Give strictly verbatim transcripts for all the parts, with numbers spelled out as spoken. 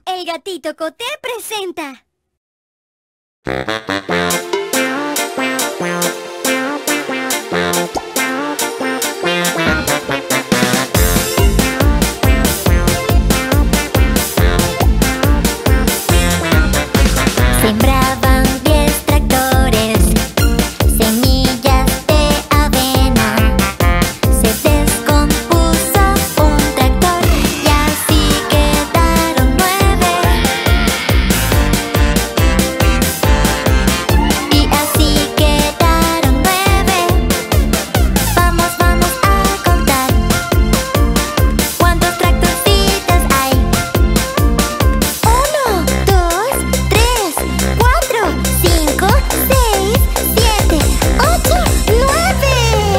El gatito Coté presenta. Sembraban diez tractores, semillas de avena. Se descompuso un tractor y así quedaron nueve. Y así quedaron nueve. Vamos, vamos a contar cuántos tractorcitos hay. Uno, dos, tres, cuatro, cinco, seis, siete, ocho, nueve.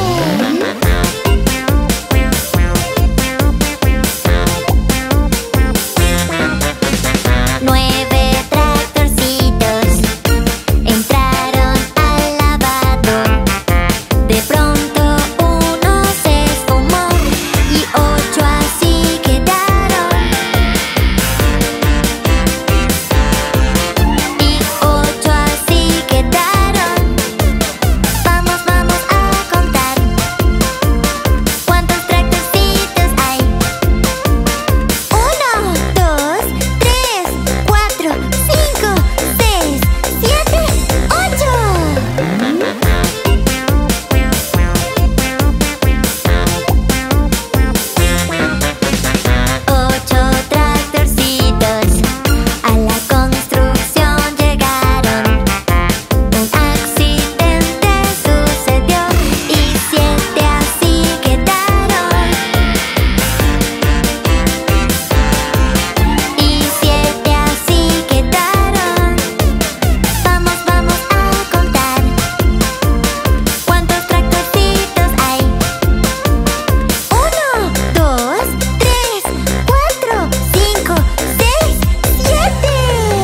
Nueve tractorcitos entraron al lavado. De pronto uno se esfumó y ocho así quedaron. Y ocho así quedaron. Vamos, vamos a contar cuántos tractorcitos hay. Uno, dos, tres, cuatro, cinco, seis, siete, ocho. Ocho tractorcitos a la construcción llegaron. Un accidente sucedió y siete así quedaron. Y siete así quedaron. Vamos, vamos a contar cuántos tractorcitos hay. Uno, dos, tres, cuatro, cinco, seis, siete.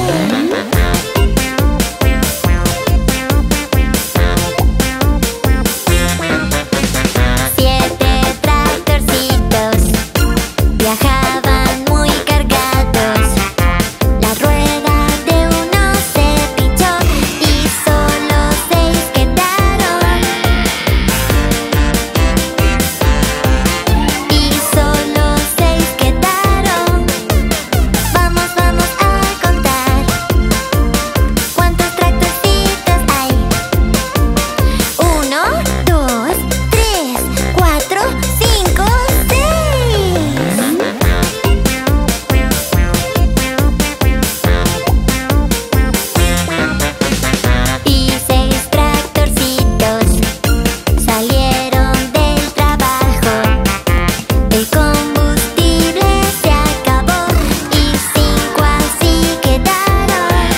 Siete tractorcitos viajaban muy cargados. La rueda de uno se pinchó y solo seis quedaron. Y solo seis quedaron. Vamos, vamos a contar cuántos tractorcitos hay. Uno, dos, tres, cuatro, cinco, seis. Y seis tractorcitos salieron del trabajo. El combustible se acabó y cinco así quedaron.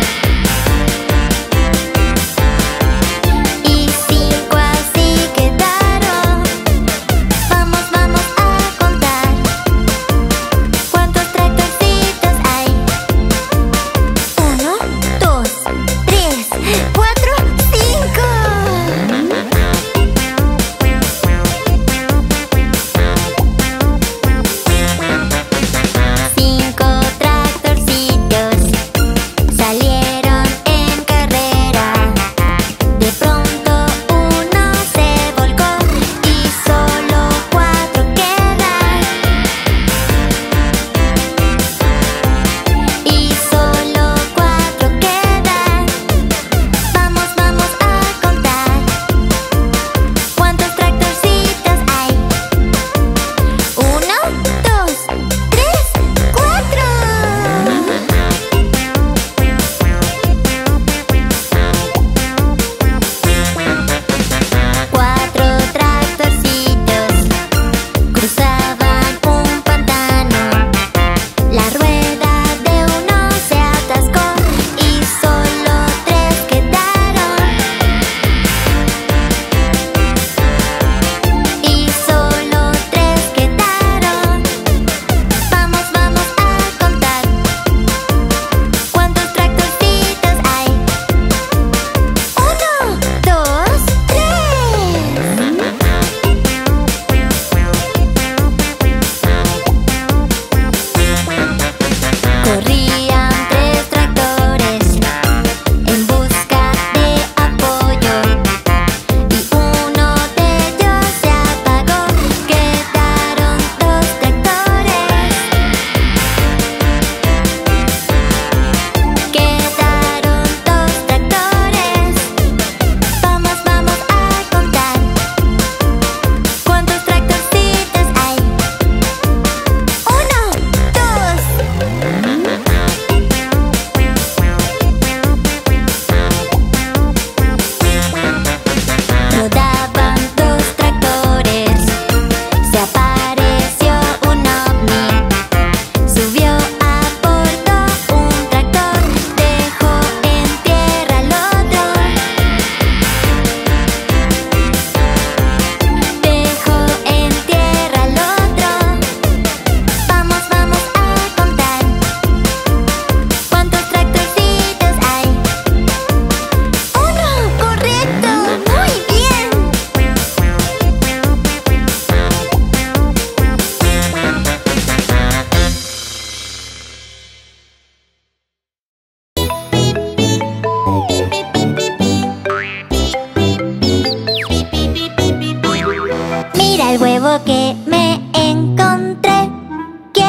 Y cinco así quedaron. Vamos, vamos a contar cuántos tractorcitos hay. Uno, dos, tres, cuatro, cinco. Cinco tractorcitos salieron en carrera. De pronto uno se volcó y solo cuatro quedan. Y solo cuatro quedan. Vamos, vamos a contar cuántos tractorcitos hay. Uno, dos, tres, cuatro. Cuatro tractorcitos cruzaban un pantano. La rueda de uno se atascó y solo tres quedaron. Y solo tres quedaron. Vamos, vamos a contar cuántos tractorcitos hay. Uno, dos, tres. Corrí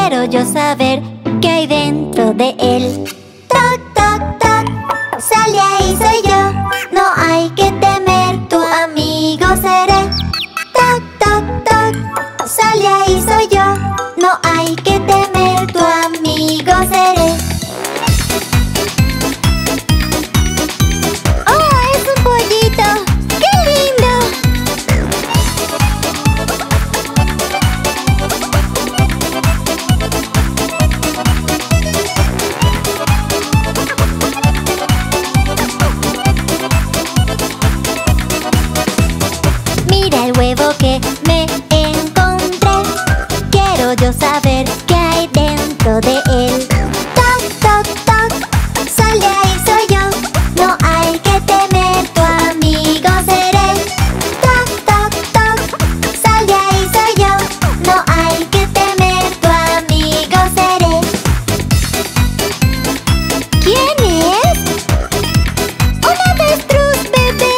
quiero yo saber qué hay dentro de él. Toc, toc, toc, sal de ahí, soy yo. No hay que temer, tu amigo seré. Toc, toc, toc, sal de ahí, soy yo. No hay que temer, tu amigo seré. ¡Oh, es un pollito! ¡Qué lindo! Mira el huevo que me encontré. Quiero yo saber qué hay dentro de él. Toc, toc, toc, sal de ahí, soy yo. No hay que temer, tu amigo seré. Toc, toc, toc, sal de ahí, soy yo. No hay que temer, tu amigo seré. ¿Quién es? ¡Un avestruz, bebé!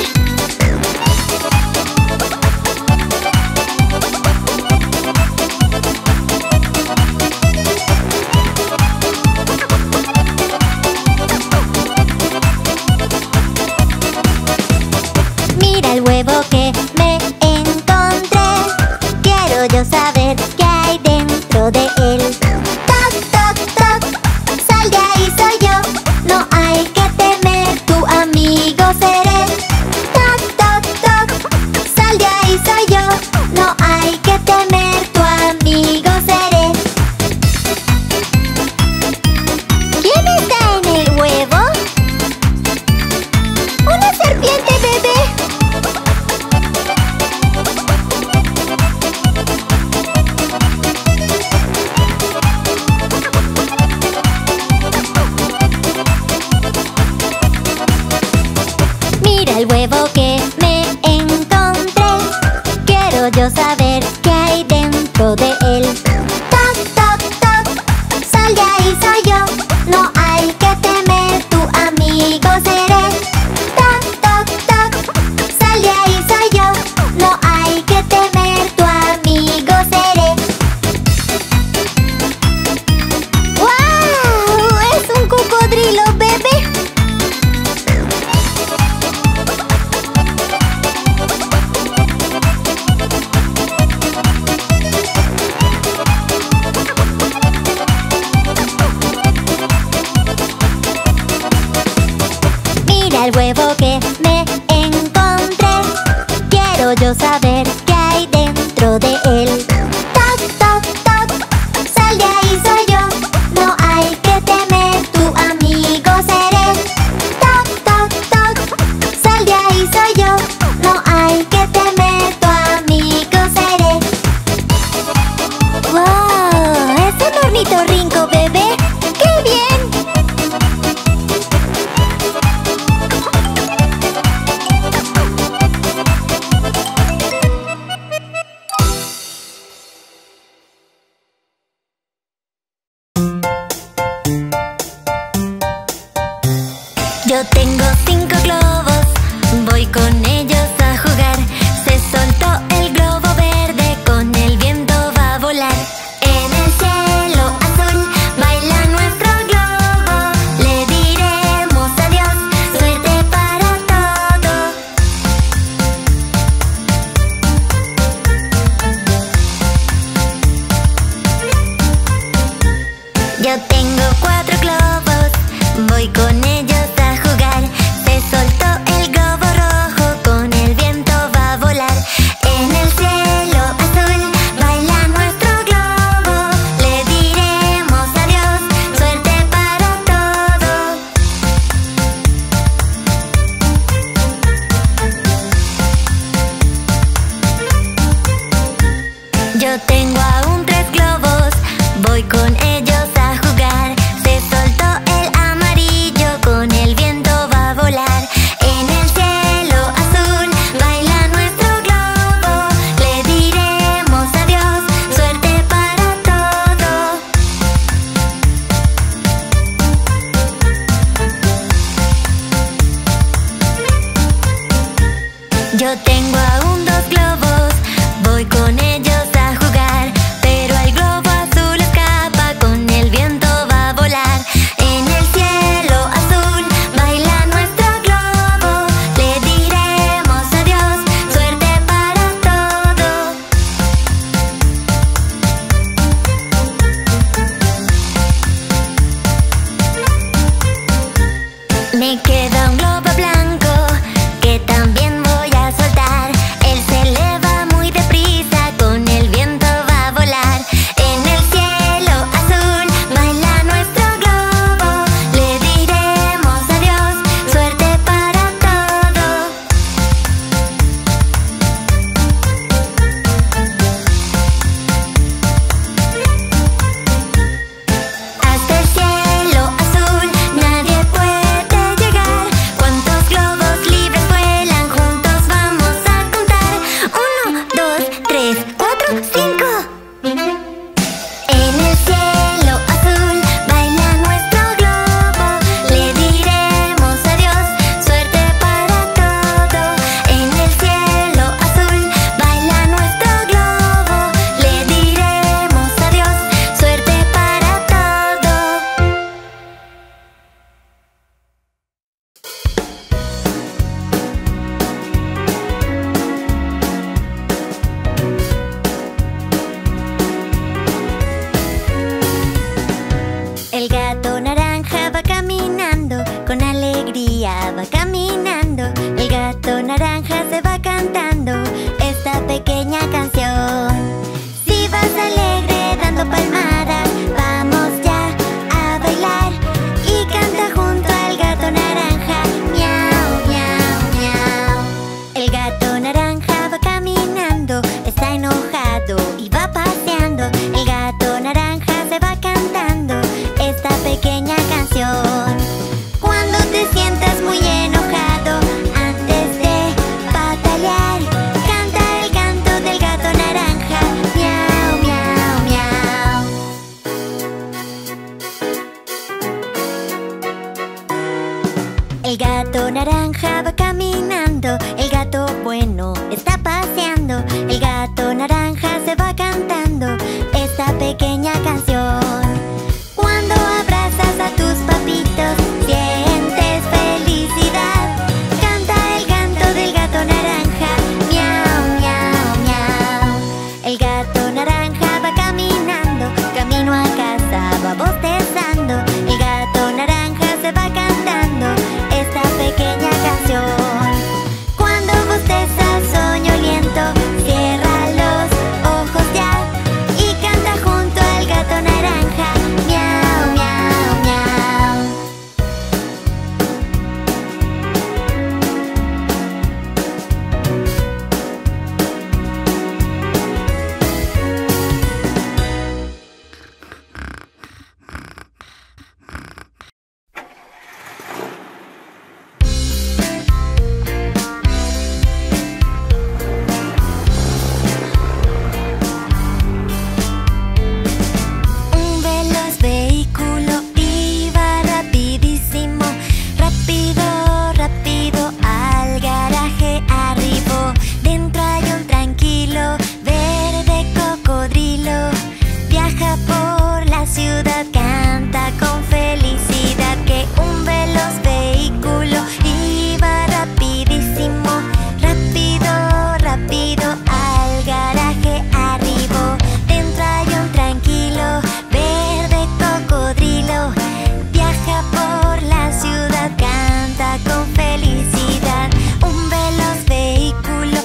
Mira el huevo que me encontré. Quiero yo saber qué hay dentro de él. Toc, toc, toc, sal de ahí, soy yo. No hay que temer, tu amigo seré. Toc, toc, toc, sal de ahí, soy yo. No hay que temer, tu amigo seré. ¿Quién está en el huevo? ¡Una serpiente, bebé! Mira el huevo que me encontré. Quiero yo saber qué hay dentro de él. Toc, toc, toc, sal de ahí, soy yo. No hay que temer, tu amigo seré. Toc, toc, toc, sal de ahí, soy yo. No hay que temer, tu amigo seré. ¡Guau! ¡Es un cocodrilo, bebé! Mira el huevo que me encontré. Quiero yo saber qué hay dentro de él. Toc, toc, toc, sal de ahí, soy yo. No hay que temer, tu amigo seré. Toc, toc, toc, sal de ahí, soy yo. No hay que temer, tu amigo seré. ¡Wow! Es un ornitorrinco, bebé. ¡Qué bien! Yo tengo cinco globos, voy con ellos a jugar. Se soltó el globo verde, con el viento va a volar. En el cielo azul baila nuestro globo. Le diremos adiós, suerte para todo. Yo tengo cuatro globos, voy con ellos a jugar. Se soltó el globo rojo, con el viento va a volar. En el cielo azul baila nuestro globo. Le diremos adiós, suerte para todo. Yo tengo aún tres globos, voy con ellos a jugar. Se soltó el amarillo, con el viento va a volar. En el cielo azul baila nuestro globo. Le diremos adiós, suerte para todo. Yo tengo aún dos globos, voy con ellos a jugar. Pero el globo azul es naranja se va cantando esta pequeña canción. Si vas alegre dando palmadas, vamos ya a bailar y canta junto al gato naranja. Miau, miau, miau. El gato naranja va caminando, está enojado y va paseando. El gato naranja se va cantando esta pequeña canción. Cuando te sientas muy enojado, antes de patalear, canta el canto del gato naranja. Miau, miau, miau. El gato naranja va caminando, el gato bueno está paseando. El gato naranja se va cantando esta pequeña canción. Cuando abrazas a tus papitos, sientes felicidad. Canta el canto del gato naranja. Miau, miau, miau. El gato naranja va caminando, camino a casa va bostezando. El gato naranja se va cantando esta pequeña canción. Cuando bostezas soñoliento, cierra los ojos ya y canta junto al gato naranja. Miau, miau, miau. Un veloz vehículo iba rapidísimo, rápido, rápido al garaje arribó. Dentro hay un tranquilo, verde cocodrilo. Viaja por la ciudad, canta con felicidad. Que un veloz vehículo iba rapidísimo, rápido, rápido al garaje arribó. Dentro hay un tranquilo, verde cocodrilo. Viaja por la ciudad, canta con felicidad. Un veloz vehículo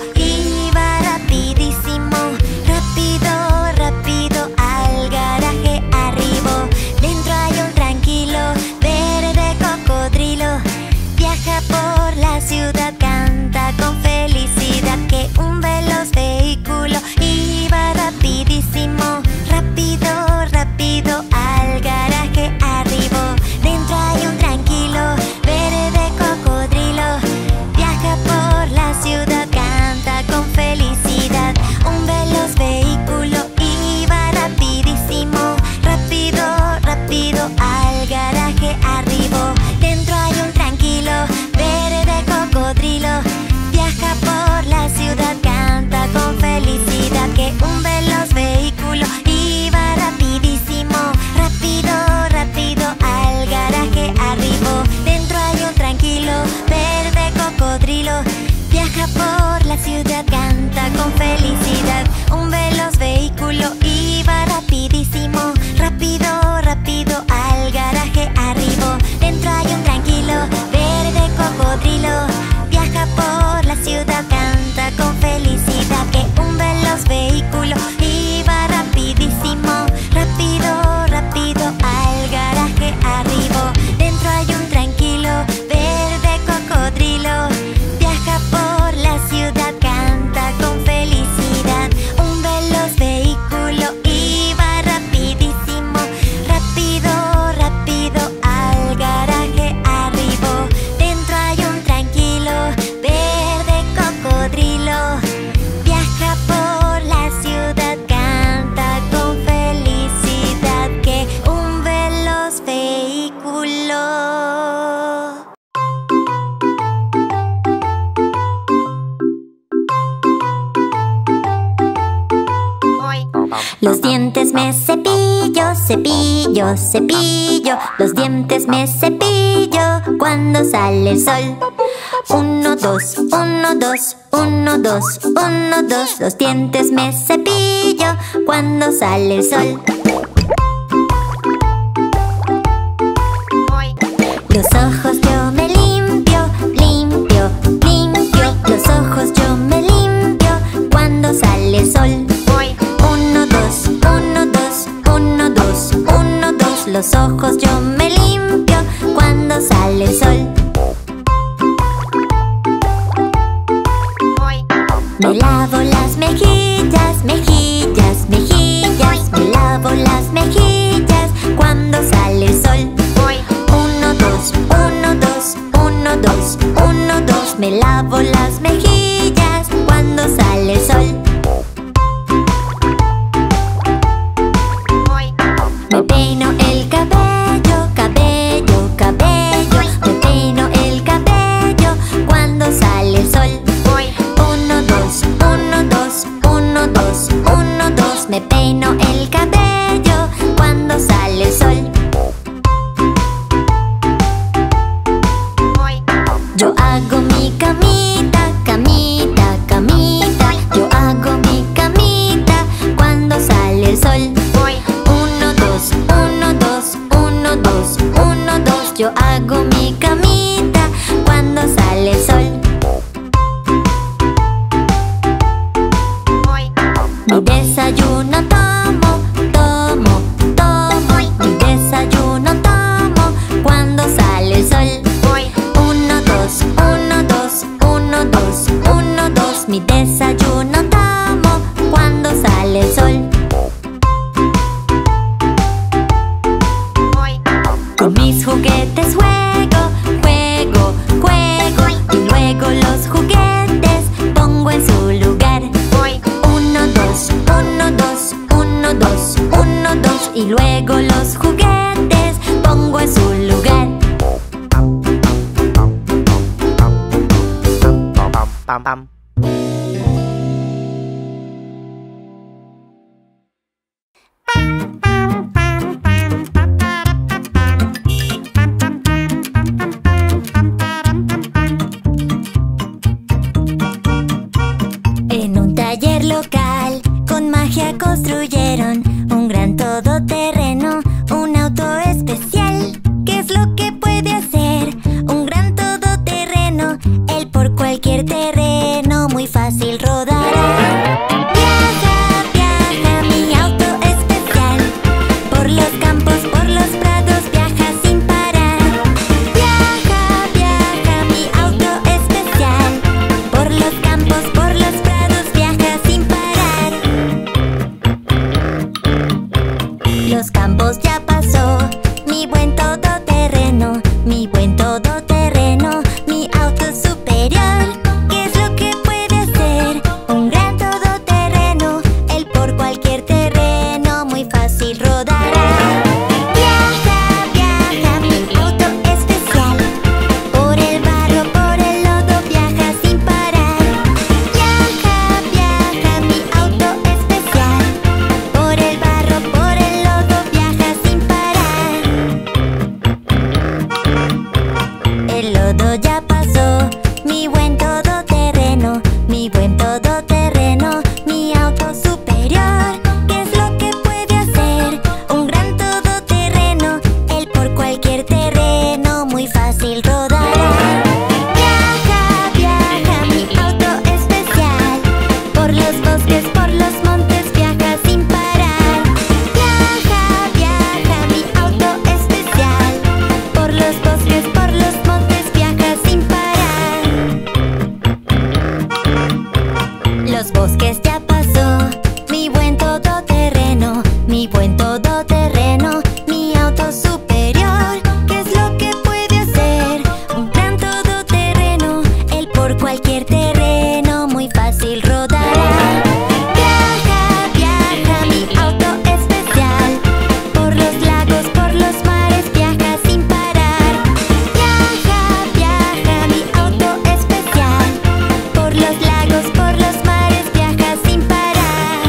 iba rapidísimo, rápido, rápido al garaje arribó. Dentro hay un tranquilo, verde cocodrilo. Viaja por la ciudad, canta con felicidad. Que un veloz vehículo iba rapidísimo, rápido, rápido al garaje arribó. Dentro hay un tranquilo, verde cocodrilo. Viaja por la ciudad, canta con felicidad. Un veloz vehículo iba rapidísimo, rápido, rápido al garaje arribó. Dentro hay un tranquilo, verde cocodrilo. Viaja por la ciudad, canta con felicidad. Que un veloz vehículo iba rapidísimo, rápido, rápido al garaje arribó. Dentro hay un tranquilo, verde cocodrilo. Viaja por la ciudad, canta con felicidad. Un veloz vehículo iba rapidísimo, rápido, rápido al garaje arribó. Dentro hay un tranquilo, verde cocodrilo. Viaja por la ciudad, canta con felicidad. Que un veloz vehículo iba rapidísimo, rápido, rápido al garaje arribó. Dentro hay un tranquilo, verde cocodrilo. Viaja por la ciudad, canta con felicidad. Un veloz vehículo iba rapidísimo, rápido, rápido al garaje arribó. Dentro hay un tranquilo, verde cocodrilo. Viaja por la ciudad, canta con felicidad. Que un veloz vehículo. Los dientes me cepillo, cepillo, cepillo. Los dientes me cepillo cuando sale el sol. Uno, dos, uno, dos, uno, dos, uno, dos. Los dientes me cepillo cuando sale el sol. Los ojos yo me limpio, limpio, limpio. Los los ojos yo me limpio cuando sale el sol. Me lavo las mejillas, mejillas, mejillas. Me lavo las mejillas cuando sale el sol. Uno, dos, uno, dos, uno, dos, uno, dos. Me lavo las mejillas cuando sale el sol. Me peino el cabello, cabello, cabello. Me peino el cabello cuando sale el sol. Uno, dos, uno, dos, uno, dos, uno, dos. Me peino el cabello cuando sale el sol. Yo hago mi camita, camita, camita. Yo hago mi camita cuando sale el sol. Uno, dos, uno, dos, uno, dos, uno, dos. Yo hago mi camita cuando sale el sol. Mi desayuno tomo, tomo, tomo. Mi desayuno tomo cuando sale el sol. Uno, dos, uno, dos, uno, dos, uno, dos. Mi desayuno tomo cuando sale el sol. Con mis juguetes juego, juego, juego. Y luego los juguetes pongo en su lugar. Uno, dos, uno, dos, uno, dos, uno, dos. Y luego los juguetes pongo en su lugar. Pam, pam. En un taller local con magia construyeron un gran todoterreno, un auto especial. ¿Qué es lo que puede hacer un gran todoterreno? Él por cualquier terreno muy fácil rodará. Viaja, viaja mi auto especial. Por los campos, por los prados, viaja sin parar. Viaja, viaja mi auto especial. Por los campos, por los prados, viaja sin parar. Los campos ya pasó, mi buen todoterreno, mi buen todoterreno, mi auto superior. ¿Qué es lo que puede hacer un gran todoterreno? Él por cualquier terreno muy fácil rodará. Viaja, viaja mi auto especial. Por el barro, por el lodo, viaja sin parar. Viaja, viaja mi auto especial. Por el barro, por el lodo, viaja sin parar. El lodo ya pasó, mi buen todoterreno, mi buen todoterreno, mi auto superior. ¿Qué es lo que puede hacer un gran todoterreno? Él por cualquier terreno muy fácil rodará. Viaja, viaja mi auto especial. Por los bosques, por los montes, viaja sin parar. Viaja, viaja mi auto especial. Por los bosques, por los montes, viaja sin parar. Los bosques ya pasó, mi buen todoterreno, mi buen todoterreno, mi auto superior. ¿Qué es lo que puede hacer un gran todoterreno? Él por cualquier terreno muy fácil rodará. Viaja, viaja mi auto especial. Por los lagos, por los mares, viaja sin parar. Viaja, viaja mi auto especial. Por los lagos, por los mares, viaja sin parar.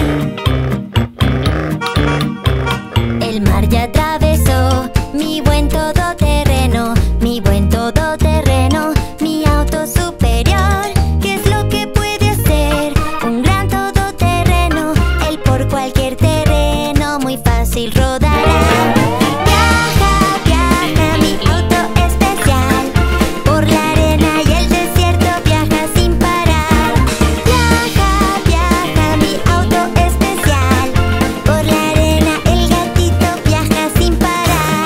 El mar ya atravesó, mi buen todoterreno, mi buen todoterreno, mi auto superior. ¿Qué es lo que puede hacer un gran todoterreno? Él por cualquier terreno muy fácil rodará. Viaja, viaja mi auto especial. Por la arena y el desierto, viaja sin parar. Viaja, viaja mi auto especial. Por la arena el gatito viaja sin parar.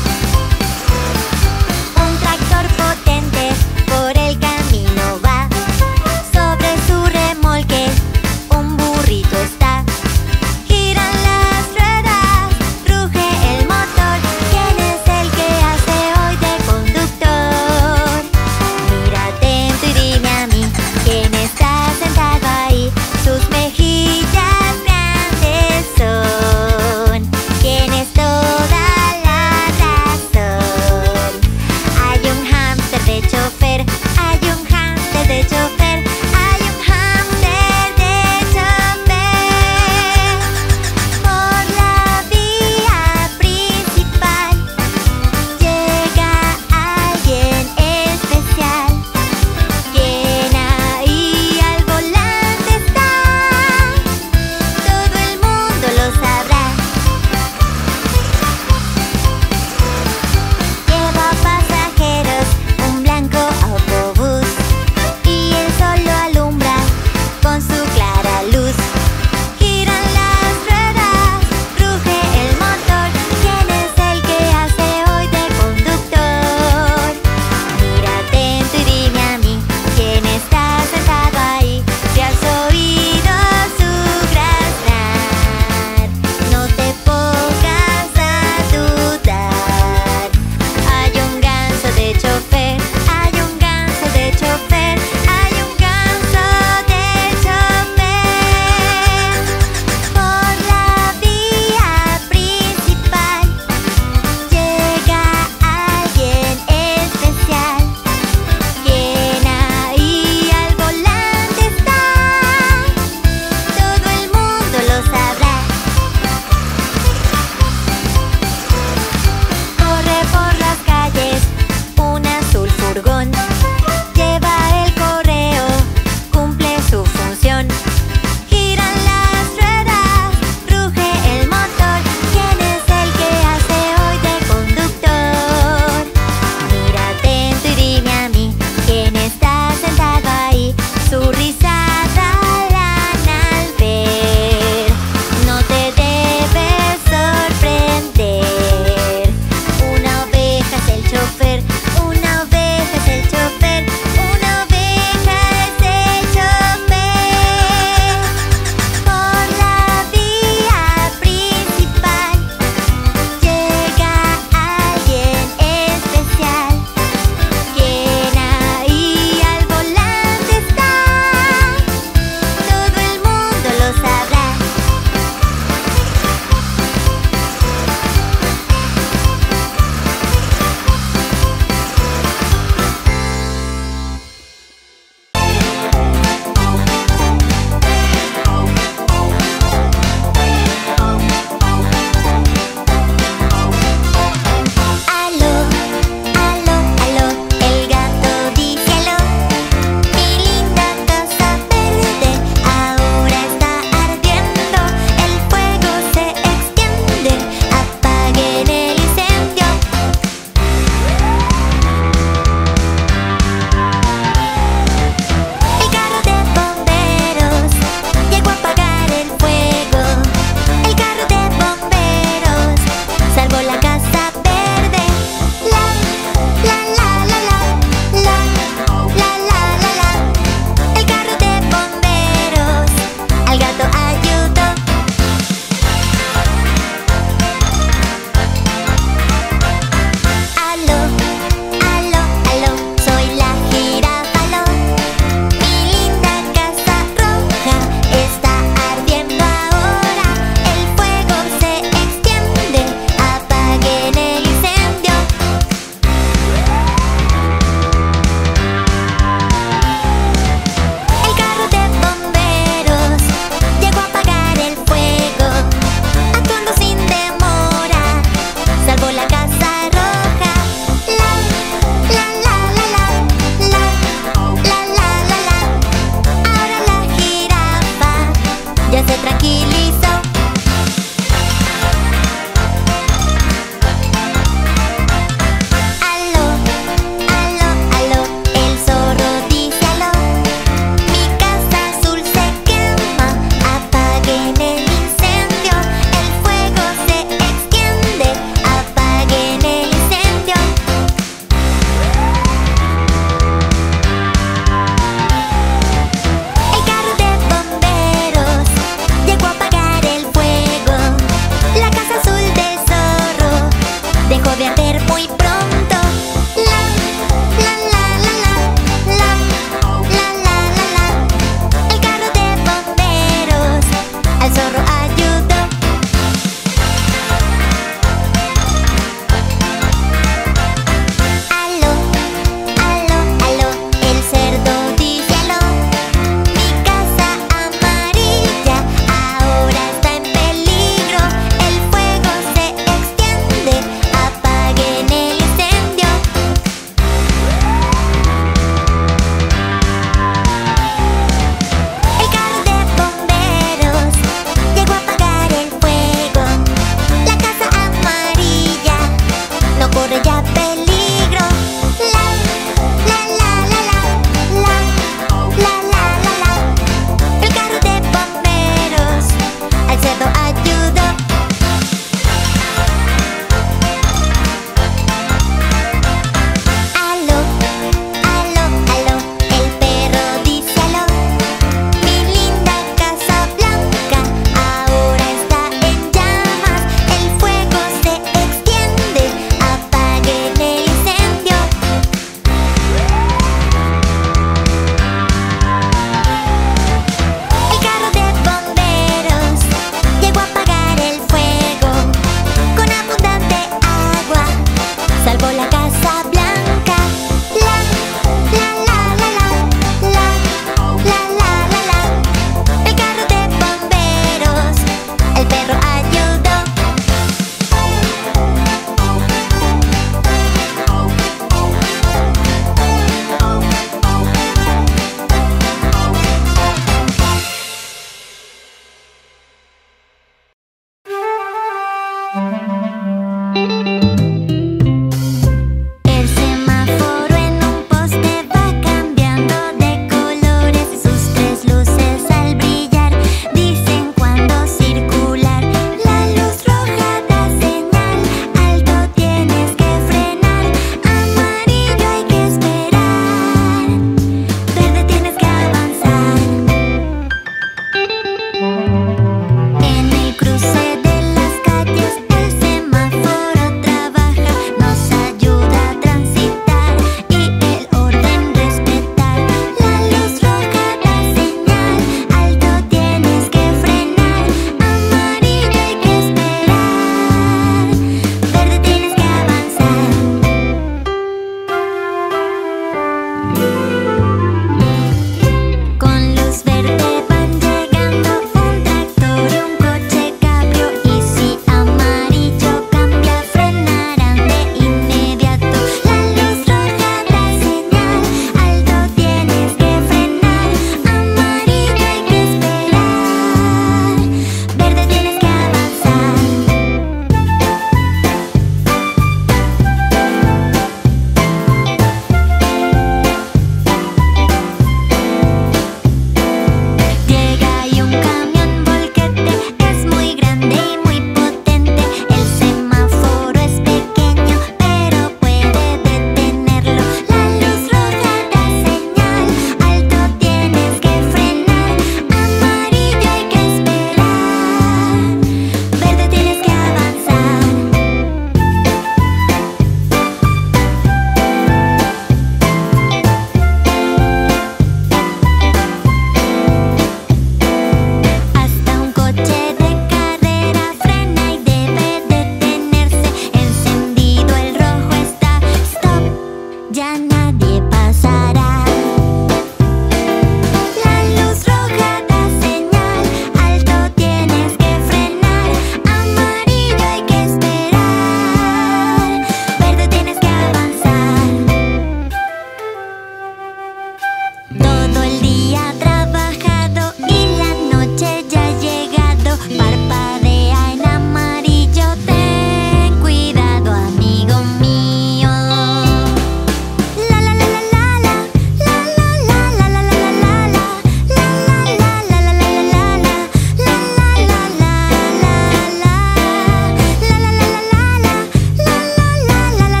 El día ha trabajado y la noche ya ha llegado. Parpadea en amarillo, ten cuidado, amigo mío. La la la la la la, la la la la la la la la, la la la la la la la la, la la la la la, la la la la la, la la la la la la la, la la la la la la la, la la la la la la, la la la la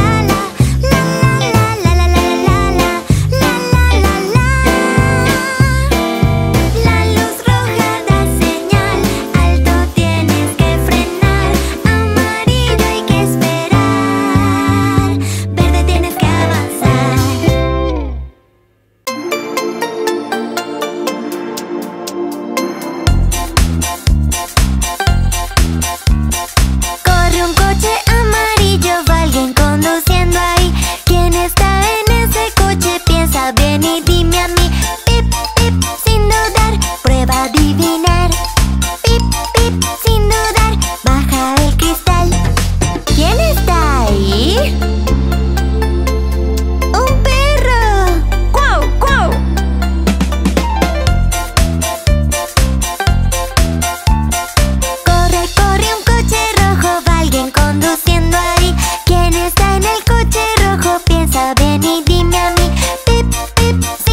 la. La luz roja da señal, alto tienes que frenar. Amarillo hay que esperar, verde tienes que avanzar. Corre un coche amarillo, va alguien conduciendo ahí. ¿Quién está en ese coche? Piensa bien y dime a mí. Pip, pip, sin dudar, prueba a adivinar. Pip, pip, sin dudar, baja el cristal. ¿Quién está ahí? ¡Un perro! ¡Cuau, cuau! Corre, corre un coche rojo, va alguien conduciendo ahí. ¿Quién está en el coche rojo? Piensa bien y dime a mí. Pip, pip, sin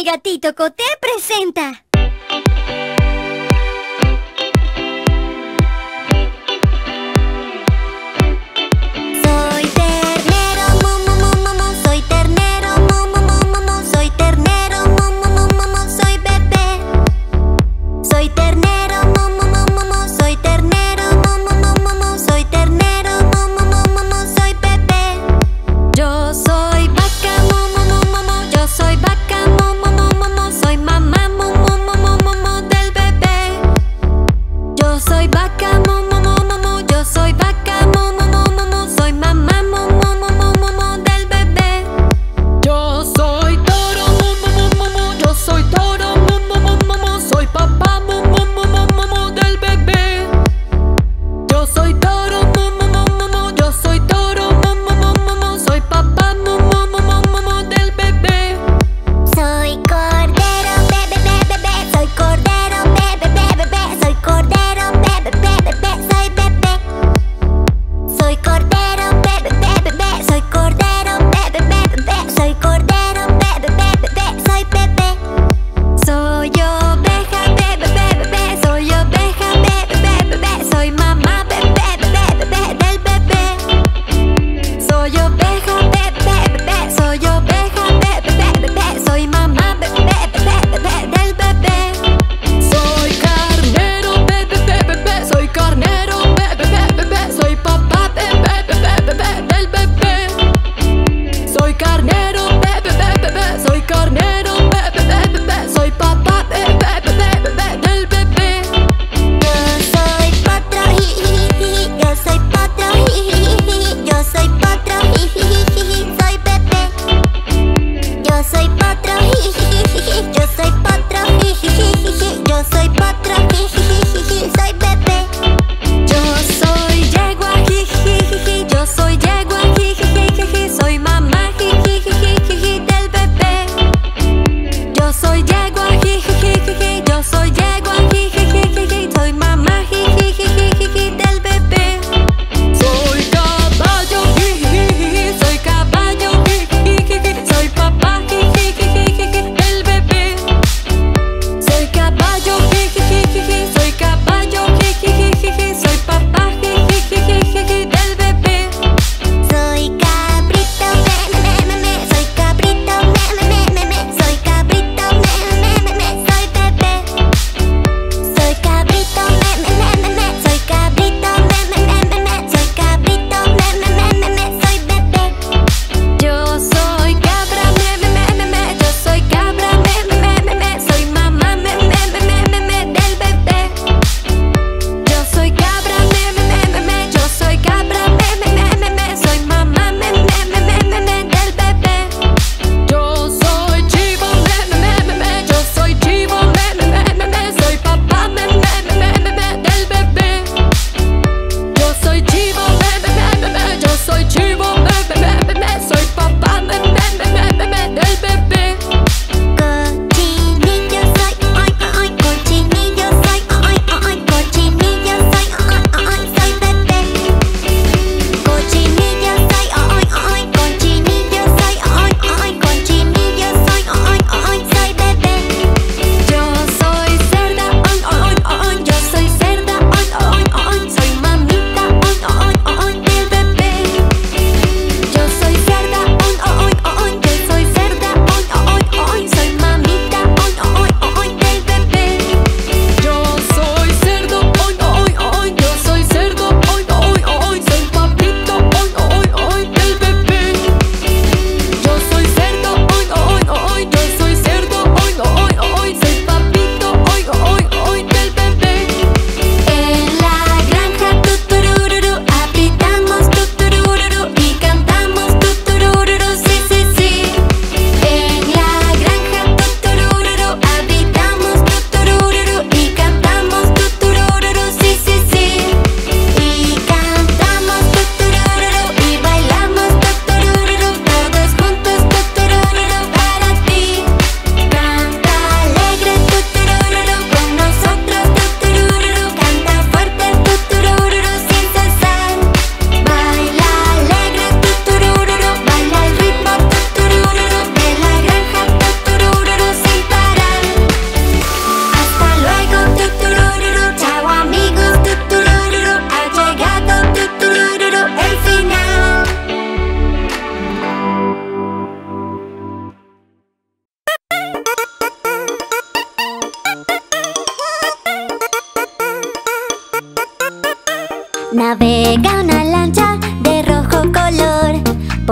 El gatito Coté presenta. Soy ternero, mu, mu, mu, mu, mu, soy ternero, mu, mu, mu, mu, mu, soy ternero, mu, mu, mu, mu, mu, soy bebé. Soy ternero, mu, mu, mu, mu, mu, soy ternero, mu, mu, mu, mu, mu, soy ternero, mu, mu, mu, mu, mu, soy bebé. Yo soy vaca, mu, mu, mu, mu, mu, yo soy vaca, mu, mu, mu, mu, mu, soy mamá, mu, mu, mu,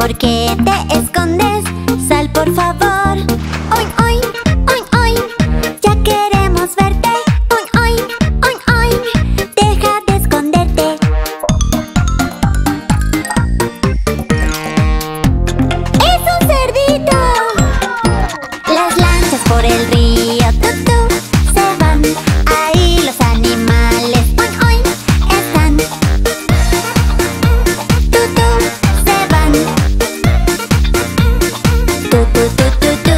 ¿Por qué te escondes? Sal por favor. Oin, oin, oin, oin. Ya queremos verte. Oin, oin, oin, oin. Deja de esconderte. ¡Es un cerdito! Las lanchas por el río, tutú, se van. Ahí los animales, oin, oin, están. Tutú, se van. Tu, tu, tu, tu, tu.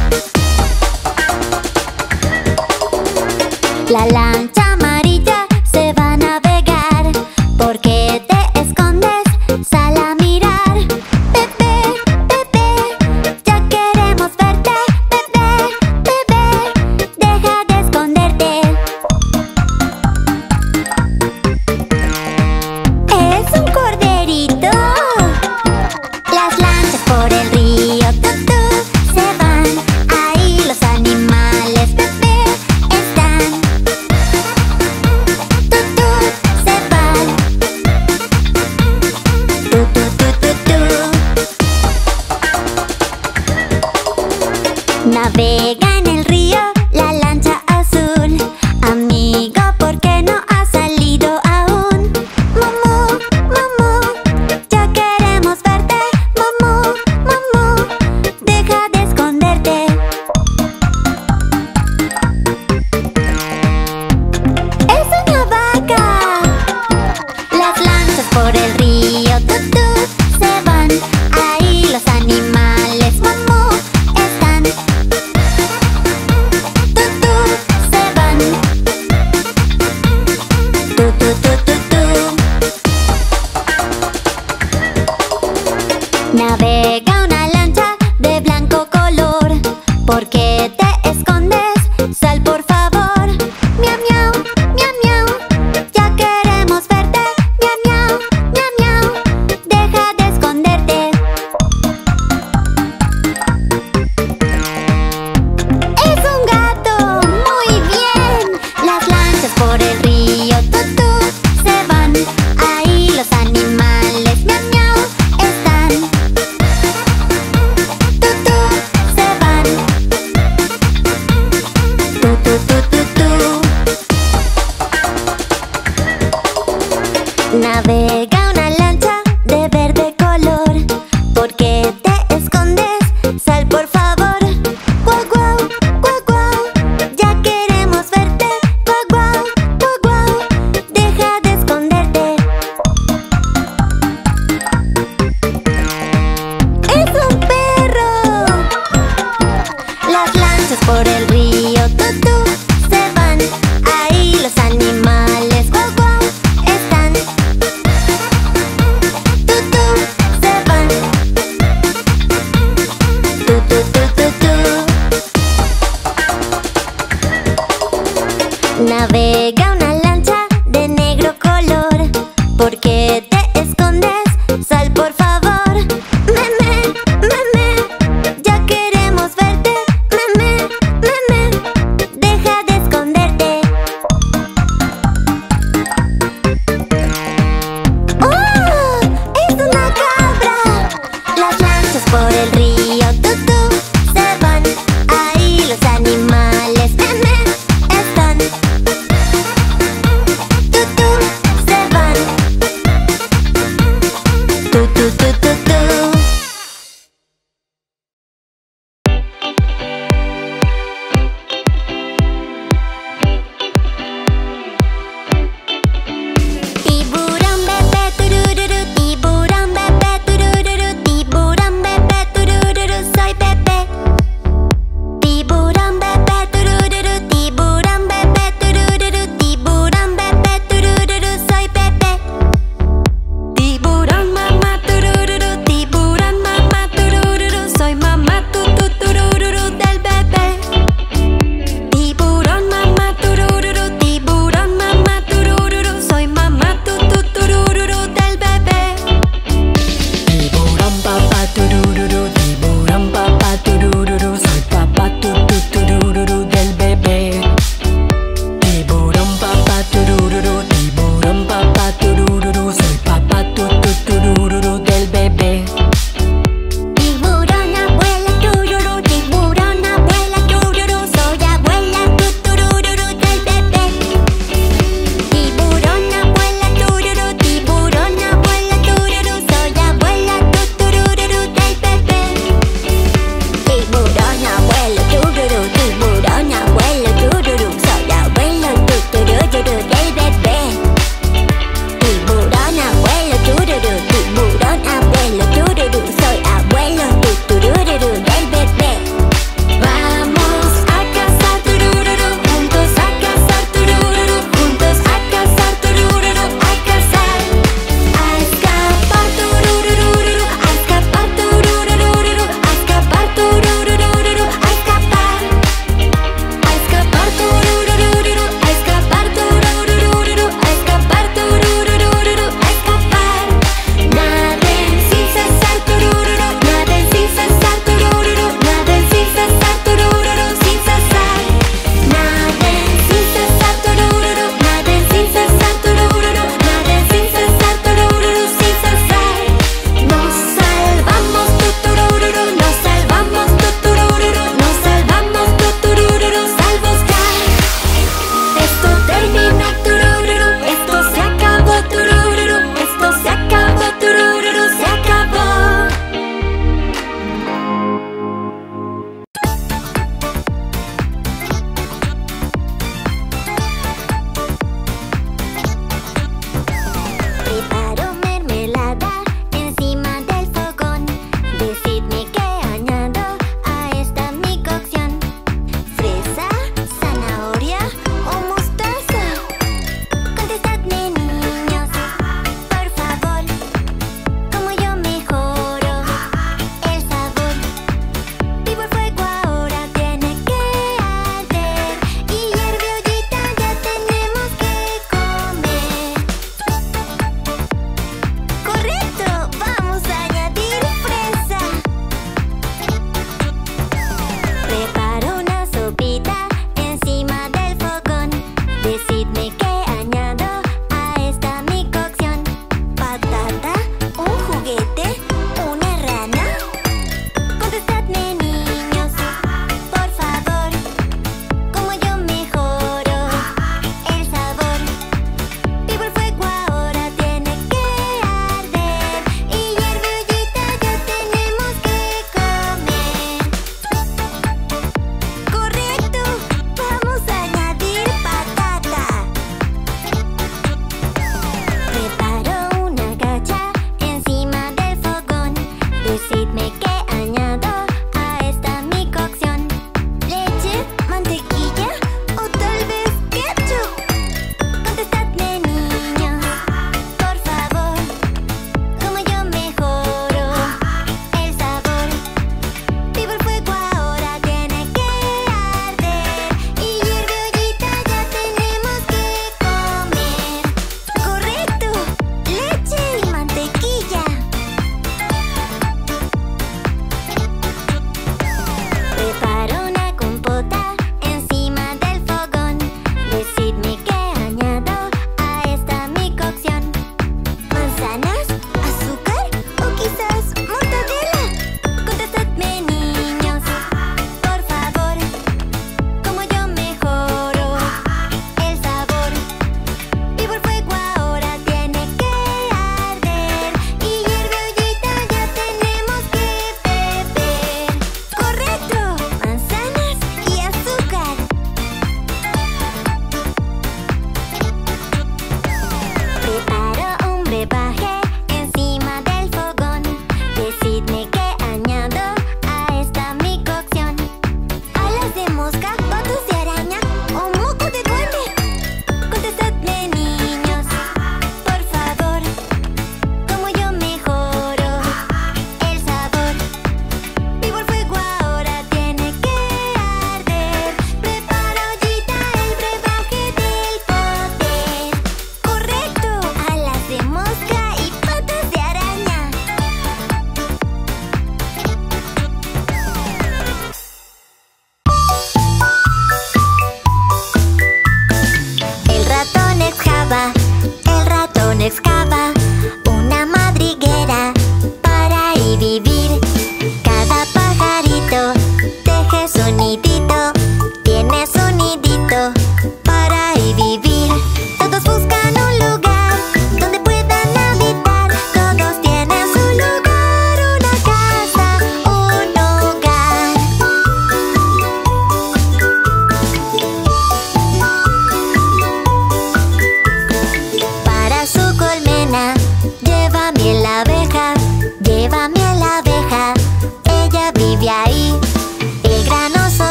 La lancha amarilla se va a navegar. ¿Por qué te escondes? Sal a mirar. Bebé, bebé, ya queremos verte. Bebé, bebé, deja de esconderte. Es un corderito. Las lanchas por el río, tutú, se van. Ahí los animales, bebé, están. Tutú, se van. Tu, tu, tu, tu, tu. Navega en el río la lancha azul. Amigo, ¿por qué no has salido aún? Mamú, mamú, ya queremos verte. Mamú, mamú, deja de esconderte. ¡Es una vaca! Las lanchas por el río, tutú, se van. Ahí los animales, mamú, están. Tutú, se van. Tu, tu, tu, tu, tu. Navega una lancha de blanco color. ¿Por qué te escondes? Sal por favor. Miau, miau, miau, miau. Ya queremos verte. Miau, miau, miau, miau. Deja de esconderte. ¡Es un gato! ¡Muy bien! Las lanchas por el río, tutú, se van. Ahí los animales, miau, miau, están. Tutú, se van. Tu, tu, tu, tu, tu. Navega una lancha de verde color. ¿Por qué te escondes? Sal por favor. Guau, guau, guau, guau. Ya queremos verte. Guau, guau, guau, guau. Deja de esconderte. ¡Es un perro! Las lanchas por el río, tutú, se van. Ahí los animales, guau, guau, están. Tutú, se van. Tu, tu, tu, tu, tu. Navega una lancha de negro color. ¿Por qué te escondes? Sal por favor. Meme, meme, ya queremos verte. Meme, meme, deja de esconderte. ¡Oh! ¡Es una cabra! Las lanchas por el río, tutú, se van. Ahí los animales, meme, están. Tutú, se van. Tu, tu, tu, tu, tu. Tiburón bebé turururu, tiburón bebé turururu, tiburón bebé turururu, soy Pepe. Tiburón bebé turururu, tiburón bebé turururu, tiburón bebé turururu, soy Pepe. Tiburón mamá turururu,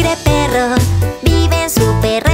ese perro vive en su perro.